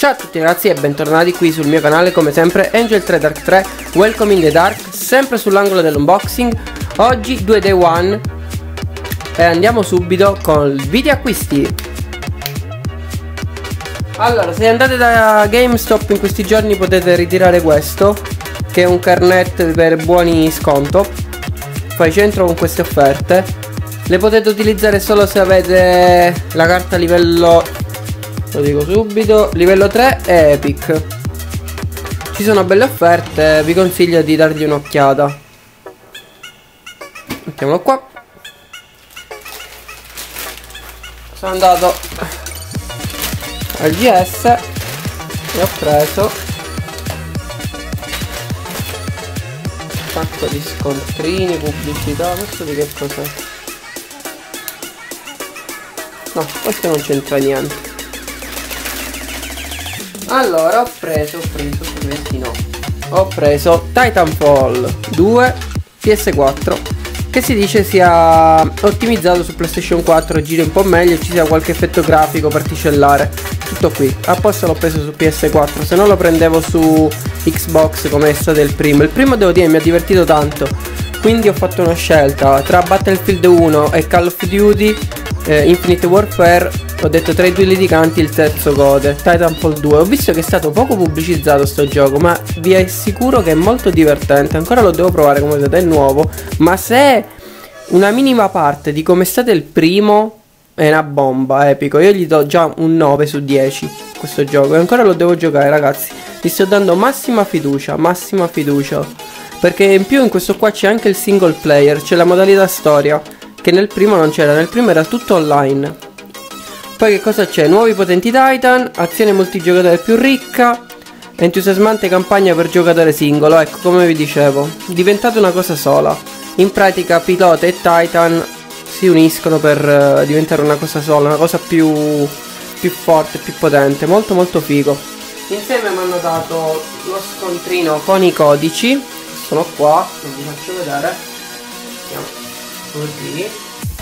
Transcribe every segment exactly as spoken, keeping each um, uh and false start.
Ciao a tutti ragazzi e bentornati qui sul mio canale, come sempre Angel tre Dark tre, Welcome in the Dark, sempre sull'angolo dell'unboxing. Oggi due day one e andiamo subito con il video acquisti. Allora, se andate da GameStop in questi giorni potete ritirare questo, che è un carnet per buoni sconto. Fai centro con queste offerte. Le potete utilizzare solo se avete la carta livello, lo dico subito, livello tre e Epic. Ci sono belle offerte, vi consiglio di dargli un'occhiata. Mettiamolo qua. Sono andato al G S e ho preso un sacco di scontrini, pubblicità. Questo di che cos'è? No, questo non c'entra niente. Allora ho preso, ho preso, questi no. Ho preso Titanfall due P S quattro, che si dice sia ottimizzato su PlayStation quattro, giri un po' meglio e ci sia qualche effetto grafico particellare. Tutto qui. Apposta l'ho preso su P S quattro, se no lo prendevo su Xbox come è stato il primo. Il primo devo dire mi ha divertito tanto, quindi ho fatto una scelta tra Battlefield uno e Call of Duty eh, Infinite Warfare. Ho detto tra i due litiganti il terzo gode, Titanfall due. Ho visto che è stato poco pubblicizzato sto gioco, ma vi assicuro che è molto divertente. Ancora lo devo provare, come vedete è nuovo, ma se una minima parte di come è stato il primo è una bomba, epico. Io gli do già un nove su dieci questo gioco e ancora lo devo giocare ragazzi. Gli sto dando massima fiducia, massima fiducia, perché in più in questo qua c'è anche il single player, c'è la modalità storia che nel primo non c'era. Nel primo era tutto online. Poi che cosa c'è? Nuovi potenti Titan, azione multigiocatore più ricca, entusiasmante campagna per giocatore singolo. Ecco, come vi dicevo, diventate una cosa sola. In pratica pilota e Titan si uniscono per uh, diventare una cosa sola, una cosa più, più forte, più potente. Molto molto figo. Insieme mi hanno dato lo scontrino con i codici. Sono qua, non vi faccio vedere. Così.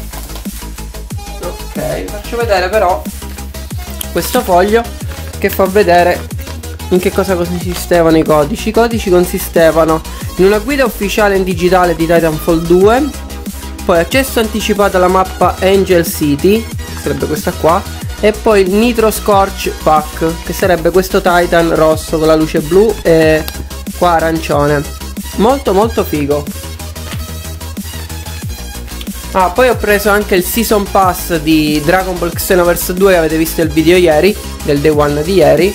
Ok, vi faccio vedere però questo foglio che fa vedere in che cosa consistevano i codici. I codici consistevano in una guida ufficiale in digitale di Titanfall due, poi accesso anticipato alla mappa Angel City, che sarebbe questa qua, e poi il Nitro Scorch Pack, che sarebbe questo Titan rosso con la luce blu e qua arancione. Molto molto figo. Ah, poi ho preso anche il Season Pass di Dragon Ball Xenoverse due, avete visto il video ieri, del day one di ieri.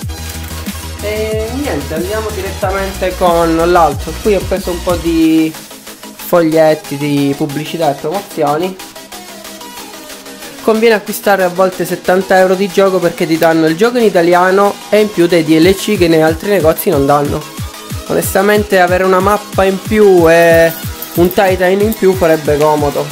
E niente, andiamo direttamente con l'altro. Qui ho preso un po' di foglietti di pubblicità e promozioni. Conviene acquistare a volte settanta euro di gioco perché ti danno il gioco in italiano e in più dei D L C che nei altri negozi non danno. Onestamente avere una mappa in più e un Titan in più farebbe comodo.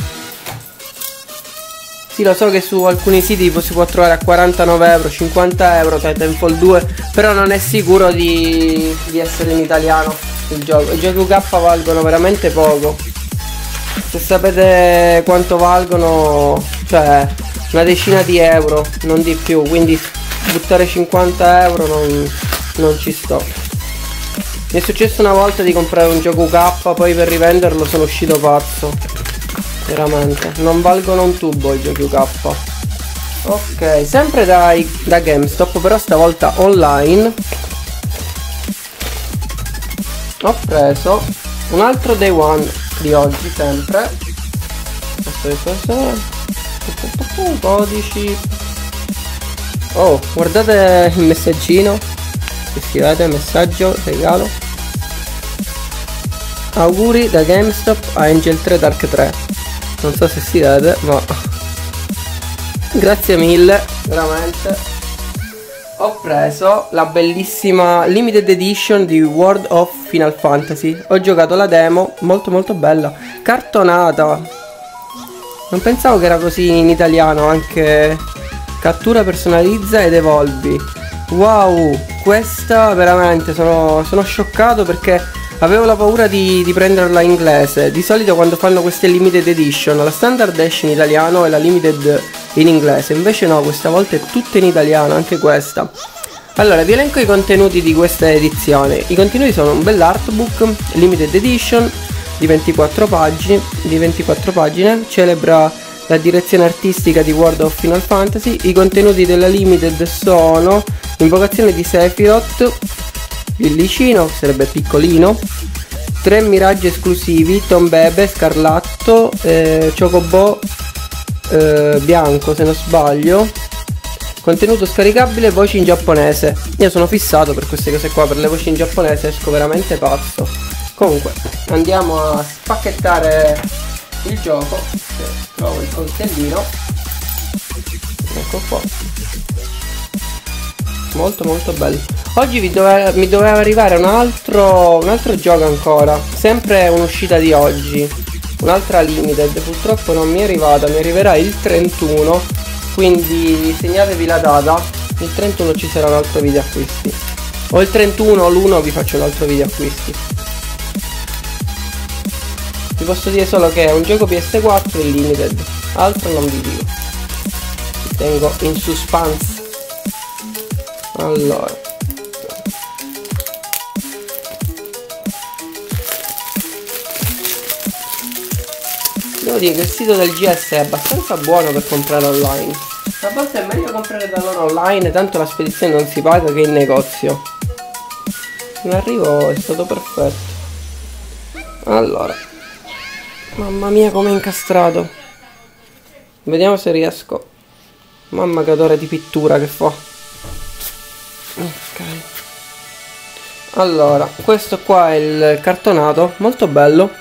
Sì, lo so che su alcuni siti si può trovare a quarantanove euro, cinquanta euro Titanfall due, però non è sicuro di, di essere in italiano il gioco. I giochi U K valgono veramente poco. Se sapete quanto valgono, cioè una decina di euro, non di più, quindi buttare cinquanta euro non, non ci sto. Mi è successo una volta di comprare un gioco U K, poi per rivenderlo sono uscito pazzo. Veramente, non valgono un tubo i giochi U K. Ok, sempre dai, da GameStop, però stavolta online. Ho preso un altro day one di oggi, sempre. Codici. Oh, guardate il messaggino. Se si vede, messaggio, regalo. Auguri da GameStop a Angel tre Dark tre. Non so se si vede, ma grazie mille, veramente. Ho preso la bellissima Limited Edition di World of Final Fantasy. Ho giocato la demo, molto molto bella, cartonata. Non pensavo che era così in italiano, anche cattura, personalizza ed evolvi. Wow, questa veramente sono, sono scioccato perché avevo la paura di, di prenderla in inglese. Di solito quando fanno queste limited edition la standard esce in italiano e la limited in inglese, invece no, questa volta è tutta in italiano, anche questa. Allora, vi elenco i contenuti di questa edizione. I contenuti sono un bell'artbook limited edition di ventiquattro pagine, di ventiquattro pagine, celebra la direzione artistica di World of Final Fantasy. I contenuti della limited sono invocazione di Sephiroth, il licino, che sarebbe piccolino, tre miraggi esclusivi, Tom Bebe, Scarlatto, eh, Chocobo eh, bianco se non sbaglio, contenuto scaricabile, voci in giapponese. Io sono fissato per queste cose qua, per le voci in giapponese esco veramente pazzo. Comunque andiamo a spacchettare il gioco, se trovo il coltellino. Ecco qua, molto molto bello. Oggi vi doveva, mi doveva arrivare un altro, un altro gioco ancora, sempre un'uscita di oggi, un'altra limited, purtroppo non mi è arrivata, mi arriverà il trentuno, quindi segnatevi la data, il trentuno ci sarà un altro video acquisti, o il trentuno o l'uno vi faccio un altro video acquisti. Vi posso dire solo che è un gioco P S quattro in limited, altro non vi dico, vi tengo in suspense. Allora, devo dire che il sito del G S è abbastanza buono per comprare online. A volte è meglio comprare da loro online, tanto la spedizione non si paga, che in negozio. In arrivo è stato perfetto. Allora, mamma mia com'è incastrato. Vediamo se riesco. Mamma che odore di pittura che fa. Ok, allora questo qua è il cartonato, molto bello.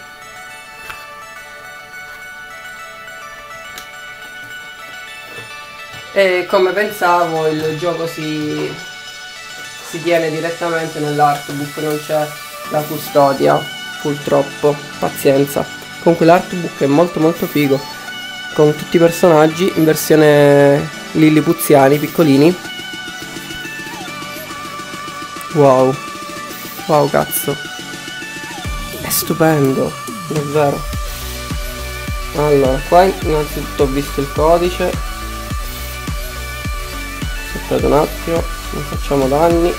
E come pensavo il gioco si, si tiene direttamente nell'artbook, non c'è la custodia, purtroppo, pazienza. Comunque l'artbook è molto molto figo, con tutti i personaggi in versione lillipuziani, piccolini. Wow, wow cazzo, è stupendo, davvero. Allora, qua innanzitutto ho visto il codice. Aspettate un attimo, non facciamo danni.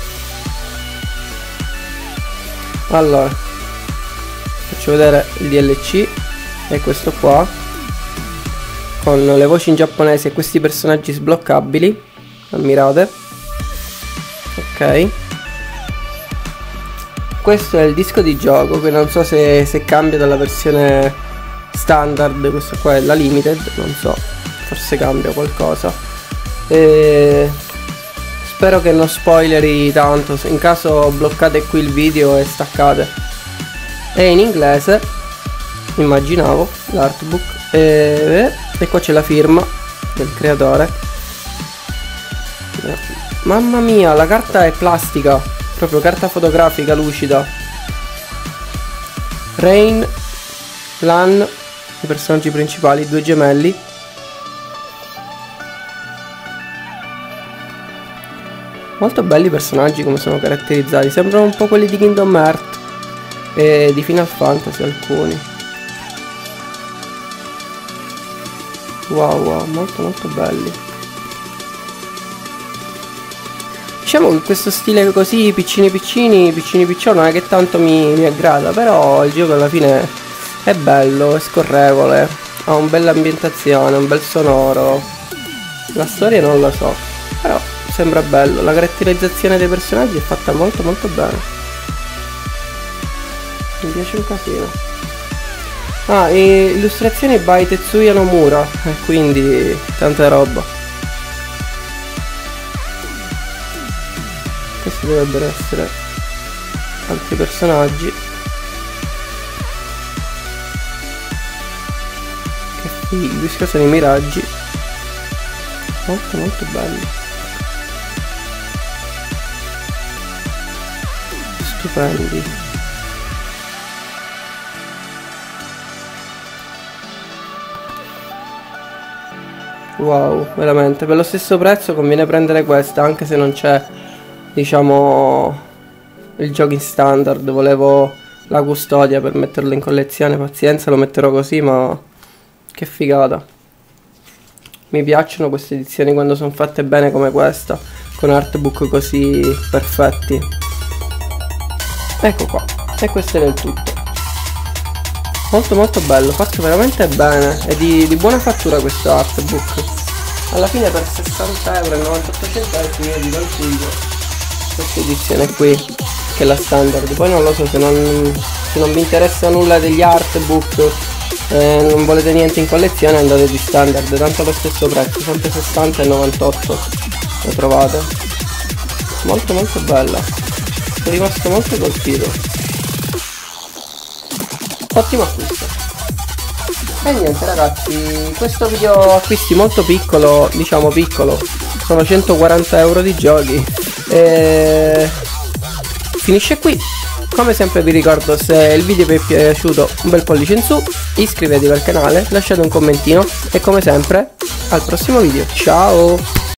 Allora, faccio vedere il D L C, è questo qua, con le voci in giapponese e questi personaggi sbloccabili, ammirate. Ok, questo è il disco di gioco, che non so se, se cambia dalla versione standard. Questo qua è la limited, non so, forse cambia qualcosa. E spero che non spoileri tanto, in caso bloccate qui il video e staccate. È in inglese, immaginavo, l'artbook, e, e qua c'è la firma del creatore. Mamma mia, la carta è plastica, proprio carta fotografica lucida. Rain, Lan, i personaggi principali, due gemelli. Molto belli i personaggi come sono caratterizzati, sembrano un po' quelli di Kingdom Hearts e di Final Fantasy alcuni. Wow wow, molto molto belli. Diciamo che questo stile così piccini piccini, piccini piccioni non è che tanto mi, mi aggrada, però il gioco alla fine è bello, è scorrevole, ha una bella ambientazione, un bel sonoro. La storia non la so, però sembra bello, la caratterizzazione dei personaggi è fatta molto molto bene. Mi piace un casino. Ah, e illustrazioni by Tetsuya Nomura, e quindi tanta roba. Questi dovrebbero essere altri personaggi. Che fighi, questi sono i miraggi. Molto molto belli, stupendi. Wow, veramente, per lo stesso prezzo conviene prendere questa, anche se non c'è, diciamo, il gioco in standard. Volevo la custodia per metterlo in collezione, pazienza, lo metterò così, ma che figata. Mi piacciono queste edizioni quando sono fatte bene come questa. con artbook così perfetti. Ecco qua, e questo era il tutto. Molto molto bello, fatto veramente bene, è di, di buona fattura questo artbook. Alla fine per sessanta euro e novantotto centesimi io vi consiglio questa edizione qui, che è la standard. Poi non lo so, se non, se non vi interessa nulla degli artbook, eh, non volete niente in collezione, andate di standard, tanto allo stesso prezzo, sempre sessanta e novantotto lo trovate. Molto molto bella, sono rimasto molto colpito. Ottimo acquisto. E niente ragazzi, questo video acquisti molto piccolo, diciamo piccolo, sono centoquaranta euro di giochi, e finisce qui. Come sempre vi ricordo, se il video vi è piaciuto, un bel pollice in su, iscrivetevi al canale, lasciate un commentino e come sempre al prossimo video, ciao!